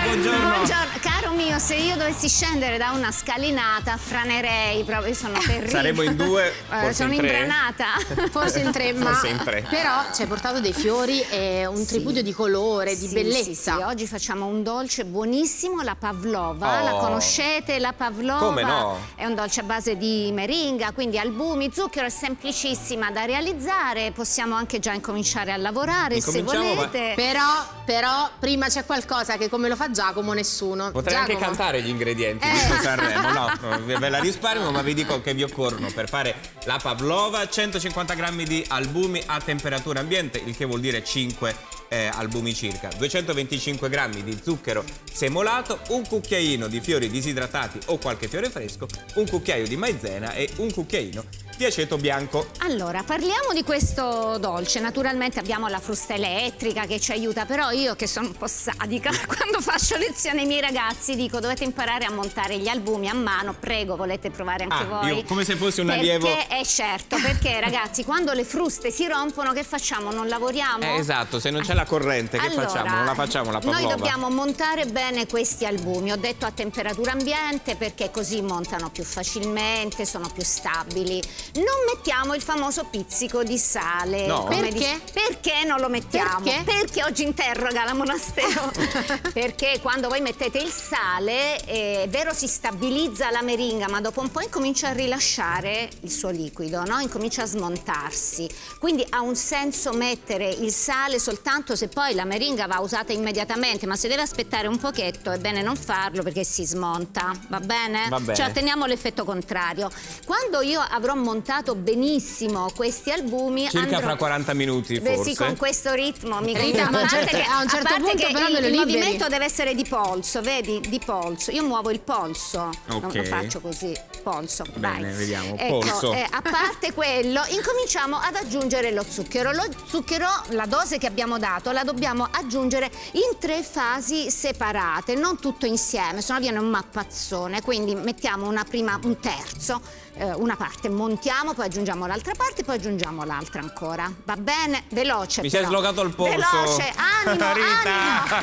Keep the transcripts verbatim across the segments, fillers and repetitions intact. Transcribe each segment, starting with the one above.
buongiorno. Buongiorno, caro mio, se io dovessi scendere da una scalinata franerei proprio, sono terribile. Saremo in due, forse sono in tre. imbranata. Forse in tre, ma forse in tre. Però ci hai portato dei fiori e un Sì. tripudio di colore, di Sì, bellezza. sì, sì. Oggi facciamo un dolce buonissimo, la pavlova. Oh. La conoscete, la pavlova? Come no? È un dolce a base di meringa, quindi albumi, zucchero, è semplicissima da realizzare. Possiamo anche già incominciare a lavorare se Incominciamo, volete. Però, però prima c'è qualcosa che come lo fa Giacomo nessuno. Potrei Giacomo. anche cantare gli ingredienti Eh. di questo Sanremo. No, no, ve la risparmio, ma vi dico che vi occorrono per fare la pavlova centocinquanta grammi di albumi a temperatura ambiente, il che vuol dire cinque eh, albumi circa, duecentoventicinque grammi di zucchero semolato, un cucchiaino di fiori disidratati o qualche fiore fresco, un cucchiaio di maizena e un cucchiaino di aceto bianco. Allora, parliamo di questo dolce. Naturalmente abbiamo la frusta elettrica che ci aiuta, però io che sono un po' sadica, quando faccio lezione ai miei ragazzi dico dovete imparare a montare gli albumi a mano, prego, volete provare anche Ah, voi? io come se fossi un perché, allievo. Eh certo, perché ragazzi, quando le fruste si rompono che facciamo? Non lavoriamo? Eh, esatto, se non c'è la corrente che Allora, facciamo? Non la facciamo la pavlova. Noi dobbiamo montare bene questi albumi, ho detto a temperatura ambiente perché così montano più facilmente, sono più stabili. Non mettiamo il famoso pizzico di sale. No. come Perché? dice- Perché non lo mettiamo? Perché? Perché oggi interroga la Monastero. Perché quando voi mettete il sale, eh, è vero si stabilizza la meringa, ma dopo un po' incomincia a rilasciare il suo liquido, no? Incomincia a smontarsi. Quindi ha un senso mettere il sale soltanto se poi la meringa va usata immediatamente, ma se deve aspettare un pochetto è bene non farlo perché si smonta, va bene? Va bene. Cioè otteniamo l'effetto contrario. Quando io avrò montato benissimo questi albumi Circa andrò... fra quaranta minuti Beh, forse. sì, con questo ritmo mi Rita, ma a un certo- a un certo punto però il, me lo il liberi. movimento deve essere di polso, vedi? Di polso. Io muovo il polso. Non Ok. lo faccio così, polso. Bene, vai. vediamo, Ecco, polso. eh, a parte quello, incominciamo ad aggiungere lo zucchero. Lo zucchero, la dose che abbiamo dato, la dobbiamo aggiungere in tre fasi separate, non tutto insieme, sennò viene un mappazzone. Quindi mettiamo una prima, un terzo, eh, una parte, montiamo, poi aggiungiamo l'altra parte, poi aggiungiamo l'altra ancora. Va bene? Veloce. Mi si è però. slogato il polso. Veloce, animo, Rita. animo.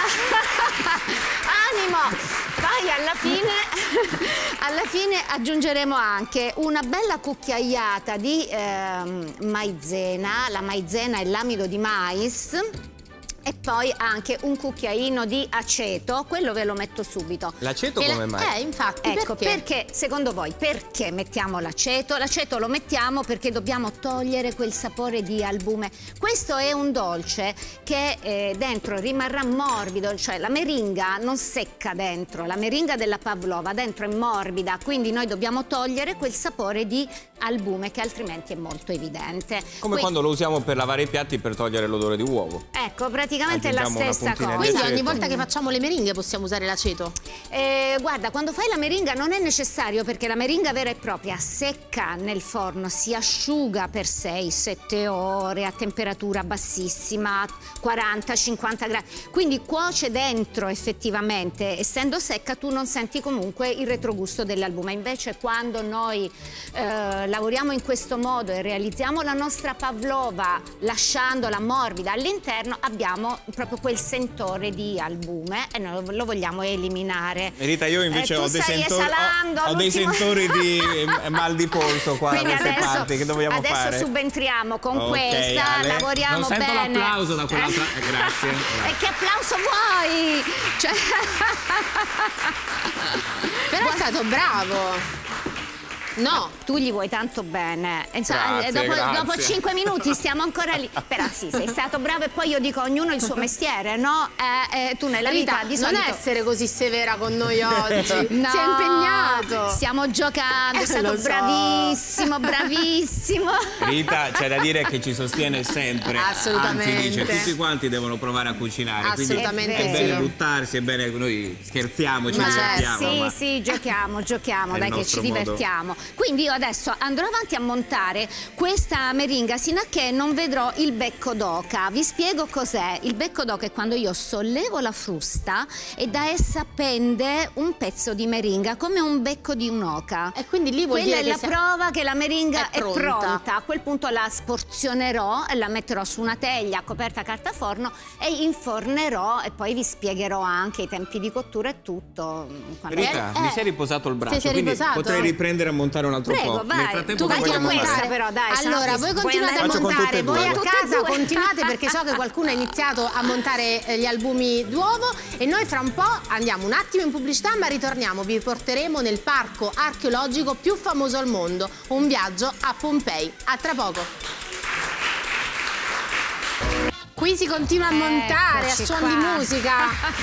Ah. Animo. Poi alla fine, alla fine aggiungeremo anche una bella cucchiaiata di ehm, maizena. La maizena è l'amido di mais. E poi anche un cucchiaino di aceto, quello ve lo metto subito. L'aceto E la- come mai? Eh, infatti, Ecco, perché? perché secondo voi perché mettiamo l'aceto? L'aceto lo mettiamo perché dobbiamo togliere quel sapore di albume. Questo è un dolce che eh, dentro rimarrà morbido, cioè la meringa non secca dentro, la meringa della pavlova dentro è morbida, quindi noi dobbiamo togliere quel sapore di albume che altrimenti è molto evidente. Come Quindi- quando lo usiamo per lavare i piatti per togliere l'odore di uovo. Ecco, praticamente è la Aggiungiamo una stessa puntina cosa. di Quindi ogni aceto. volta che facciamo le meringhe possiamo usare l'aceto? Eh, guarda, quando fai la meringa non è necessario perché la meringa vera e propria secca nel forno, si asciuga per sei sette ore a temperatura bassissima, quaranta cinquanta gradi, quindi cuoce dentro effettivamente, essendo secca tu non senti comunque il retrogusto dell'albume. Invece quando noi eh, lavoriamo in questo modo e realizziamo la nostra pavlova lasciandola morbida all'interno, abbiamo proprio quel sentore di albume e noi lo vogliamo eliminare. Rita, io invece Eh, tu ho, dei stai sentori, esalando ho, ho dei all'ultimo- sentori di eh, mal di polso qua da Quindi queste adesso, parti, che dobbiamo adesso fare? subentriamo con Ok, questa, Ale. lavoriamo Non sento bene. l'applauso da quell'altra- Eh. eh, grazie. E che applauso vuoi? Cioè... Però è stato bravo. No. Tu gli vuoi tanto bene. Insomma, Grazie, dopo, grazie. dopo cinque minuti stiamo ancora lì. Però sì, sei stato bravo e poi io dico ognuno il suo mestiere, no? Eh, eh, tu nella vita Rita, di non solito... essere così severa con noi oggi. No, Si è impegnato. Stiamo giocando, è Eh, stato lo so. bravissimo, bravissimo. Rita, c'è da dire che ci sostiene sempre. Assolutamente. Anzi, dice tutti quanti devono provare a cucinare. Assolutamente Quindi è sì. bene buttarsi, è bene noi scherziamo, ci Ma divertiamo. sì, ma sì, giochiamo, giochiamo, è dai il che ci nostro modo. divertiamo. Quindi io adesso andrò avanti a montare questa meringa sino a che non vedrò il becco d'oca. Vi spiego cos'è. Il becco d'oca è quando io sollevo la frusta e da essa pende un pezzo di meringa come un becco di un'oca. E quindi lì vuol Quella dire è la che prova che la meringa è è pronta. pronta. A quel punto la sporzionerò e la metterò su una teglia coperta a carta forno e infornerò e poi vi spiegherò anche i tempi di cottura e tutto. Quando- Rita, Eh, mi eh. si è riposato il braccio, Ti sei quindi riposato? potrei riprendere a montare un altro Prego, po'. vai. Nel frattempo Tu che vai vogliamo con questa fare? però, dai. se no Allora, ti- voi puoi continuate a andare- Faccio con tutte montare, e voi due. a Tutte e casa due. continuate perché so che qualcuno ha iniziato a montare eh, gli albumi d'uovo e noi fra un po' andiamo un attimo in pubblicità ma ritorniamo, vi porteremo nel parco archeologico più famoso al mondo, un viaggio a Pompei. A tra poco. Qui si continua a montare Eccoci a suon qua. di musica.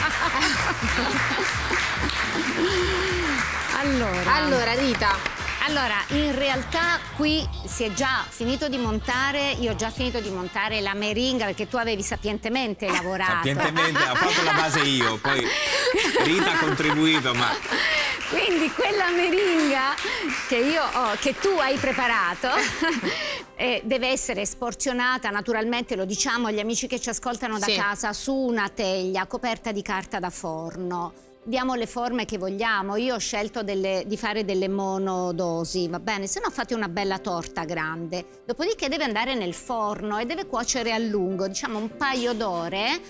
Allora, Allora Rita, Allora, in realtà qui si è già finito di montare, io ho già finito di montare la meringa perché tu avevi sapientemente lavorato. Sapientemente, ho fatto la base io, poi Rita ha contribuito, ma... Quindi quella meringa che io ho, che tu hai preparato eh, deve essere sporzionata, naturalmente lo diciamo agli amici che ci ascoltano da Sì. casa, su una teglia coperta di carta da forno. Diamo le forme che vogliamo, io ho scelto delle, di fare delle monodosi, va bene? Se no fate una bella torta grande, dopodiché deve andare nel forno e deve cuocere a lungo, diciamo un paio d'ore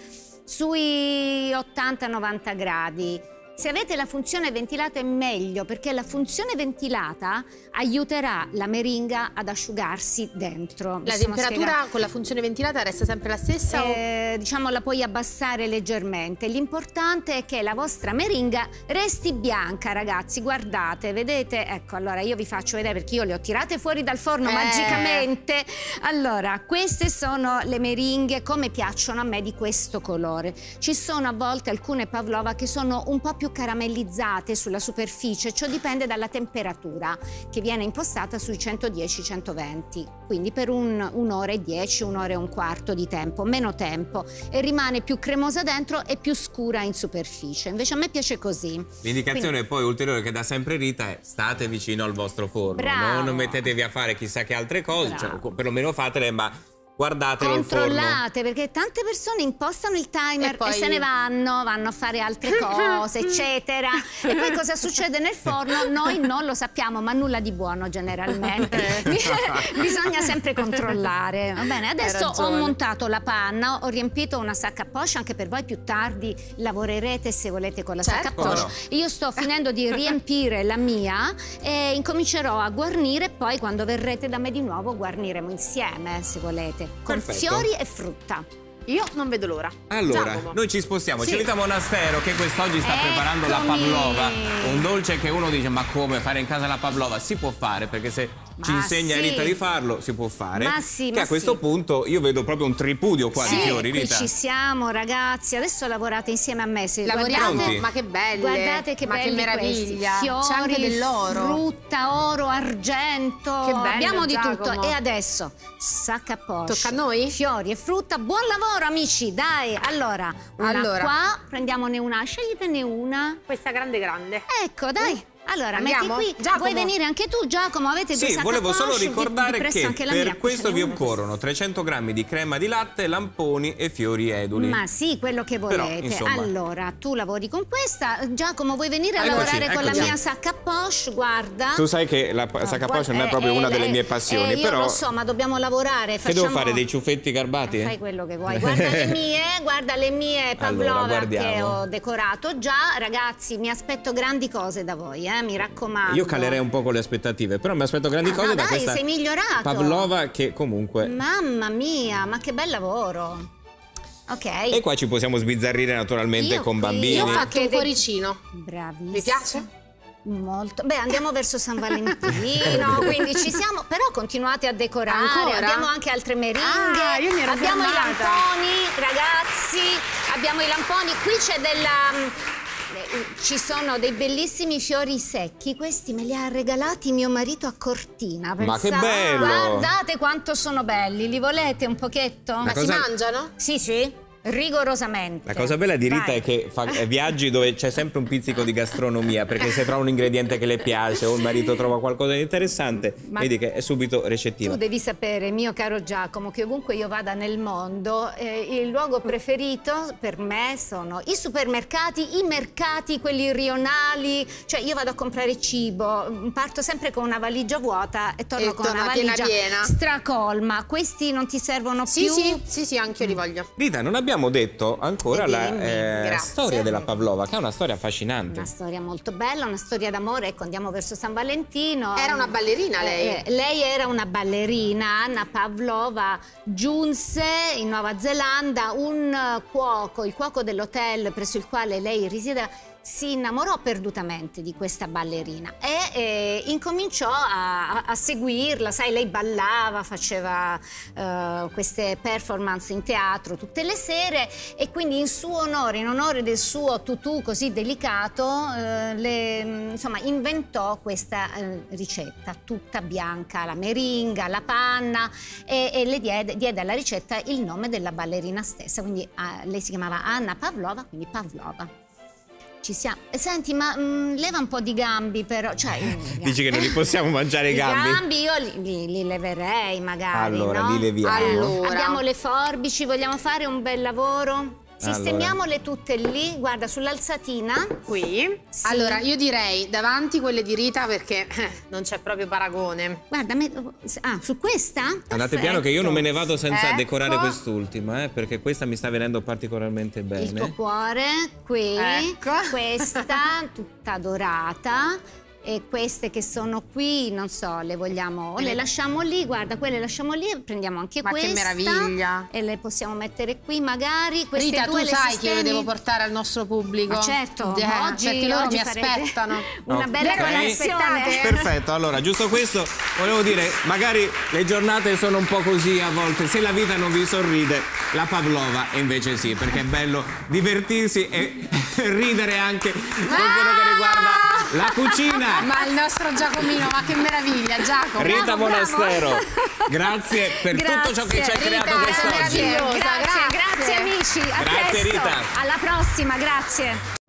sui ottanta novanta gradi. Se avete la funzione ventilata è meglio perché la funzione ventilata aiuterà la meringa ad asciugarsi dentro. Mi la sono temperatura spiegata? con la funzione ventilata resta sempre la stessa? o... Eh, diciamo la puoi abbassare leggermente. L'importante è che la vostra meringa resti bianca, ragazzi. Guardate, vedete? Ecco, allora io vi faccio vedere perché io le ho tirate fuori dal forno Eh. magicamente. Allora, queste sono le meringhe come piacciono a me di questo colore. Ci sono a volte alcune pavlova che sono un po' più caramellizzate sulla superficie, ciò dipende dalla temperatura che viene impostata sui centodieci centoventi, quindi per un, un'ora e dieci, un'ora e un quarto di tempo, meno tempo, e rimane più cremosa dentro e più scura in superficie. Invece a me piace così. L'indicazione Quindi- poi ulteriore che dà sempre Rita è state vicino al vostro forno, Bravo. non mettetevi a fare chissà che altre cose, cioè, Bravo. perlomeno fatele, ma guardatelo il forno. Controllate, perché tante persone impostano il timer E poi- e se ne vanno, vanno a fare altre cose, eccetera. E poi cosa succede nel forno? Noi non lo sappiamo, ma nulla di buono generalmente. Bisogna sempre controllare. Va bene, adesso ho ragione. montato la panna, ho riempito una sacca a poche, anche per voi più tardi lavorerete se volete con la Certo. sacca a poche. No. Io sto finendo di riempire la mia e incomincerò a guarnire, poi quando verrete da me di nuovo guarniremo insieme se volete, con Perfetto. fiori e frutta. Io non vedo l'ora. Allora, Giacomo. noi ci spostiamo, Sì. c'è Rita Monastero che quest'oggi sta Eccomi. preparando la pavlova, un dolce che uno dice ma come fare in casa la pavlova? Si può fare perché se ci Ma insegna sì. Rita di farlo si può fare. Ma sì, che ma a questo sì. punto io vedo proprio un tripudio qua di Sì, fiori, qui Rita. ci siamo ragazzi, adesso lavorate insieme a me. Se Lavoriamo, Pronti? ma che belle. Guardate che ma belli che meraviglia. questi. Fiori, C'è anche dell'oro. frutta, oro, argento. Che bello, abbiamo di Giacomo. tutto. E adesso sacca a poche. Tocca a noi? Fiori e frutta. Buon lavoro amici, dai. Allora, una Allora. qua, prendiamone una, sceglietene una. Questa grande grande. Ecco, dai. Allora, Andiamo? metti qui. Giacomo. Vuoi venire anche tu, Giacomo? Avete due Sì, sacca volevo a solo poche, vi- ricordare vi presto che anche la mia. per questo Ce vi n'è una. occorrono trecento grammi di crema di latte, lamponi e fiori eduli. Ma sì, quello che Però, volete. insomma. Allora, tu lavori con questa. Giacomo, vuoi venire a Eccoci, lavorare con la eccoci. mia sacca a poche? Guarda. Tu sai che la sacca a Guarda, poche non è eh, proprio eh, una delle eh, mie passioni, eh, io però lo so, ma dobbiamo lavorare. che Facciamo... devo fare dei ciuffetti garbati? Fai quello che vuoi. Guarda le mie, guarda le mie pavlova Allora, che guardiamo. ho decorato già. Ragazzi, mi aspetto grandi cose da voi, eh, mi raccomando. Io calerei un po' con le aspettative, però mi aspetto grandi Ah, cose no, da dai, questa sei migliorato. pavlova che comunque... Mamma mia, ma che bel lavoro. Ok. E qua ci possiamo sbizzarrire naturalmente Io con qui- bambini. Io ho Io fatto che un de- cuoricino. Bravissima. Vi piace? Molto. Beh, andiamo verso San Valentino, quindi ci siamo, però continuate a decorare. Ancora? Abbiamo anche altre meringhe. Ah, io mi ero abbiamo i fermata. lamponi, ragazzi. Abbiamo i lamponi. Qui c'è della eh, ci sono dei bellissimi fiori secchi, questi me li ha regalati mio marito a Cortina. Ma che pensate. bello! Guardate quanto sono belli, li volete un pochetto? Ma cosa- si mangiano? Sì, sì. Rigorosamente. La cosa bella di Rita Vai. è che fa viaggi dove c'è sempre un pizzico di gastronomia, perché se trova un ingrediente che le piace o il marito trova qualcosa di interessante, Ma vedi che è subito recettiva. Tu devi sapere, mio caro Giacomo, che ovunque io vada nel mondo, eh, il luogo preferito per me sono i supermercati, i mercati, quelli rionali. Cioè io vado a comprare cibo, parto sempre con una valigia vuota e torno E con torna una piena valigia piena. stracolma. Questi non ti servono Sì, più? sì, sì, sì, anche io li voglio. Rita, non abbiamo detto ancora E la dimmi, eh, grazie. storia della Pavlova, che è una storia affascinante. Una storia molto bella, una storia d'amore. Ecco, andiamo verso San Valentino. Era una ballerina lei? Eh, eh, lei era una ballerina. Anna Pavlova giunse in Nuova Zelanda, un eh, cuoco, il cuoco dell'hotel presso il quale lei risiedeva, si innamorò perdutamente di questa ballerina e eh, incominciò a, a, a seguirla. Sai, lei ballava, faceva eh, queste performance in teatro tutte le sere, e quindi in suo onore, in onore del suo tutù così delicato, eh, le, insomma, inventò questa eh, ricetta tutta bianca, la meringa, la panna, e, e le diede, diede alla ricetta il nome della ballerina stessa. Quindi eh, lei si chiamava Anna Pavlova, quindi Pavlova. Ci siamo. Senti, ma mh, leva un po' di gambi, però. Cioè, Dici che non li possiamo mangiare i gambi? I gambi io li, li, li leverei magari. Allora, no? li leviamo. Allora. Abbiamo le forbici, vogliamo fare un bel lavoro? Sistemiamole tutte lì, guarda, sull'alzatina. Qui. Sì. Allora, io direi davanti quelle di Rita, perché eh, non c'è proprio paragone. Guarda, me- ah, su questa? Andate Perfetto. piano che io non me ne vado senza Ecco. decorare quest'ultima, eh, perché questa mi sta venendo particolarmente bene. Il tuo cuore, qui, Ecco. questa tutta dorata. E queste che sono qui, non so, le vogliamo, o le lasciamo lì, guarda, quelle le lasciamo lì, e prendiamo anche Ma che questa. meraviglia. E le possiamo mettere qui magari. Queste Rita, due tu le sai sistemi? che io devo portare al nostro pubblico. Ma certo, Eh, oggi, perché loro oggi mi farete aspettano. una Ok. bella colazione. Perfetto, allora giusto questo volevo dire, magari le giornate sono un po' così a volte, se la vita non vi sorride, la Pavlova invece sì, perché è bello divertirsi e ridere anche con quello che riguarda la cucina. Ma il nostro Giacomino, ma che meraviglia, Giacomo. Rita Bravo, bravo. Monastero, grazie per tutto ciò che ci hai Grazie, creato Rita, quest'oggi. meravigliosa, Grazie, grazie. grazie amici, a Grazie, presto. Rita. Alla prossima, grazie.